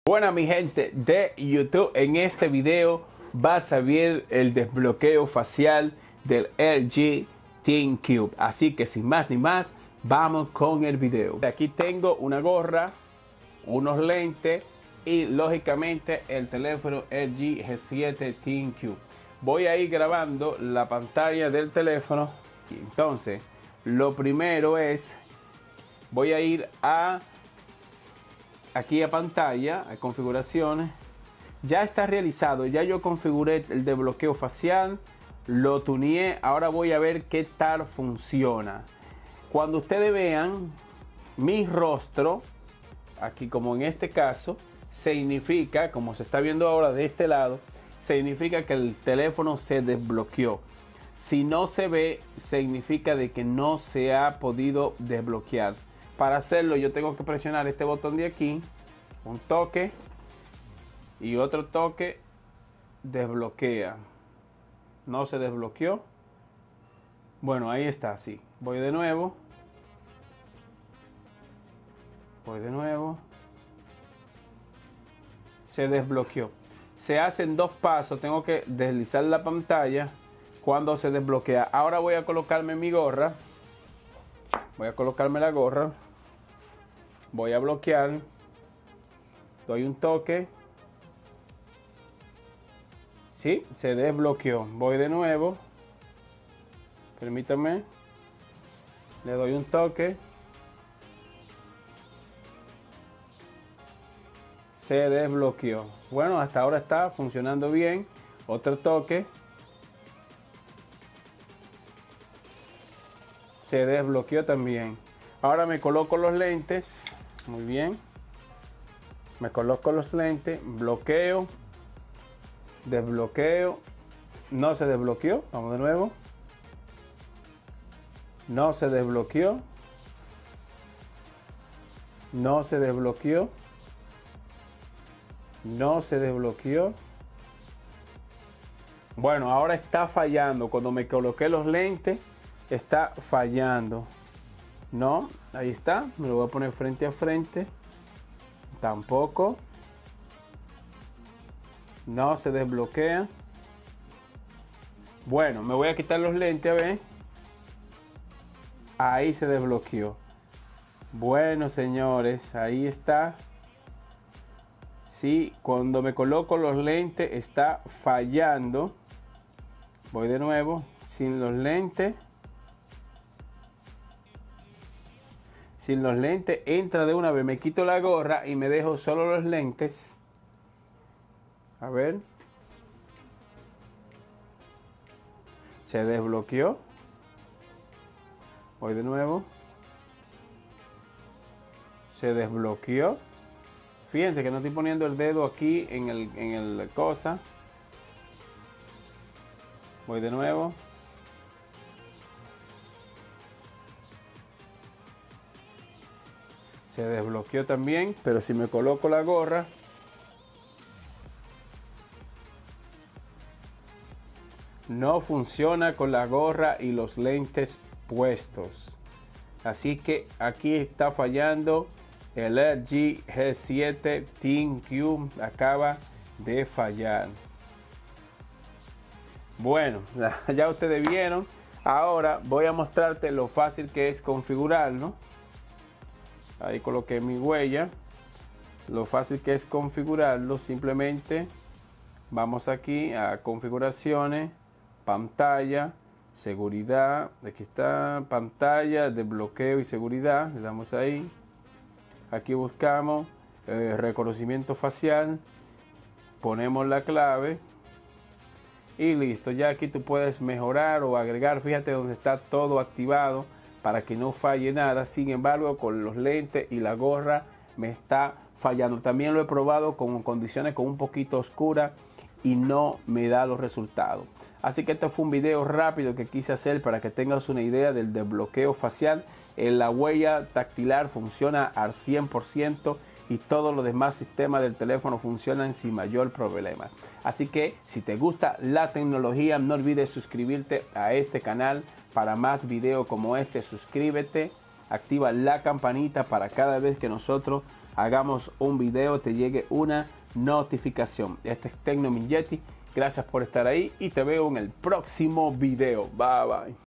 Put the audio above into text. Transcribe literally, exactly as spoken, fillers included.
Bueno, mi gente de YouTube, en este video vas a ver el desbloqueo facial del L G ThinCube. Así que sin más ni más, vamos con el video. Aquí tengo una gorra, unos lentes y lógicamente el teléfono L G G siete ThinCube. Voy a ir grabando la pantalla del teléfono. Entonces, lo primero es, voy a ir a aquí a pantalla, a configuraciones. Ya está realizado, ya yo configuré el desbloqueo facial, lo tuneé. Ahora voy a ver qué tal funciona. Cuando ustedes vean mi rostro, aquí como en este caso, significa, como se está viendo ahora de este lado, significa que el teléfono se desbloqueó. Si no se ve, significa de que no se ha podido desbloquear. Para hacerlo yo tengo que presionar este botón de aquí, un toque y otro toque, desbloquea. No se desbloqueó. Bueno, ahí está, sí. Voy de nuevo. Voy de nuevo. Se desbloqueó. Se hacen dos pasos. Tengo que deslizar la pantalla cuando se desbloquea. Ahora voy a colocarme mi gorra. Voy a colocarme la gorra. Voy a bloquear. Doy un toque. Sí, se desbloqueó. Voy de nuevo. Permítame. Le doy un toque. Se desbloqueó. Bueno, hasta ahora está funcionando bien. Otro toque. Se desbloqueó también. Ahora me coloco los lentes. Muy bien. Me coloco los lentes. Bloqueo. Desbloqueo. No se desbloqueó. Vamos de nuevo. No se desbloqueó. No se desbloqueó. No se desbloqueó. Bueno, ahora está fallando. Cuando me coloqué los lentes, está fallando. No, ahí está. Me lo voy a poner frente a frente. Tampoco. No se desbloquea. Bueno, me voy a quitar los lentes a ver. Ahí se desbloqueó. Bueno, señores, ahí está. Sí, cuando me coloco los lentes está fallando. Voy de nuevo, sin los lentes. Sin los lentes entra de una vez. Me quito la gorra y me dejo solo los lentes. A ver. Se desbloqueó. Voy de nuevo. Se desbloqueó. Fíjense que no estoy poniendo el dedo aquí en el, en el cosa. Voy de nuevo. Se desbloqueó también, pero si me coloco la gorra, no funciona con la gorra y los lentes puestos. Así que aquí está fallando. El L G G siete ThinCube acaba de fallar. Bueno, ya ustedes vieron. Ahora voy a mostrarte lo fácil que es configurarlo. Ahí coloqué mi huella. Lo fácil que es configurarlo. Simplemente vamos aquí a configuraciones, pantalla, seguridad. Aquí está pantalla, desbloqueo y seguridad. Le damos ahí. Aquí buscamos eh, reconocimiento facial. Ponemos la clave. Y listo. Ya aquí tú puedes mejorar o agregar. Fíjate donde está todo activado, para que no falle nada. Sin embargo, con los lentes y la gorra me está fallando. También lo he probado con condiciones con un poquito oscuras y no me da los resultados. Así que este fue un video rápido que quise hacer para que tengas una idea del desbloqueo facial. En la huella dactilar funciona al cien por ciento y todos los demás sistemas del teléfono funcionan sin mayor problema. Así que si te gusta la tecnología, no olvides suscribirte a este canal para más videos como este. Suscríbete, activa la campanita para cada vez que nosotros hagamos un video te llegue una notificación. Este es Tecno Mingetti. Gracias por estar ahí y te veo en el próximo video. Bye bye.